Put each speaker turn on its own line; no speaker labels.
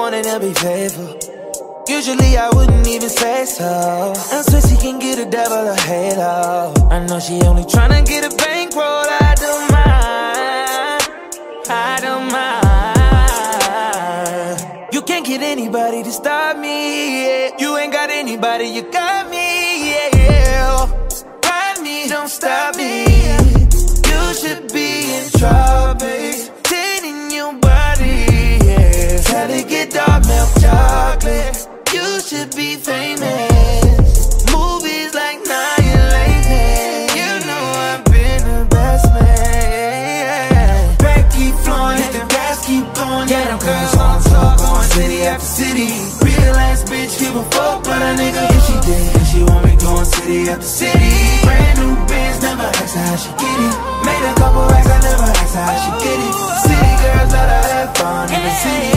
wanting to be faithful. Usually I wouldn't even say so. I swear she can get a devil a halo. I know she only tryna get a bankroll. I don't mind, I don't mind. You can't get anybody to stop me, yeah. You ain't got anybody, you got me, yeah. Ride me, don't stop me. You should be in trouble. Tending your body, yeah. Try to get dark milk chocolate. You should be famous. Movies like Annihilation. You know I've been the best man. Back keep flowing, the gas keep going. Yeah, them girls on tour, going city after city. Real ass bitch, give a fuck but a nigga if she did. She want me going city after city. Brand new bands, never ask her how she get it. Made a couple racks, I never ask her how she get it. City girls let her have fun in the city.